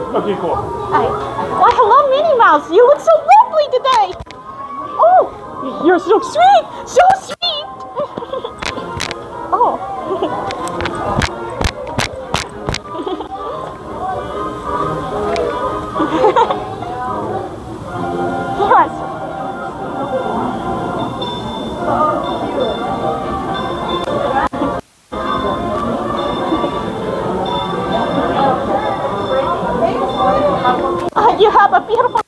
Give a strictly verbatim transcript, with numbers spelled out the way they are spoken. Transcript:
Okay, cool. Hi. Why, hello, Minnie Mouse. You look so lovely today. Oh, you're so sweet. So sweet. Oh. Yes. Uh, you have a beautiful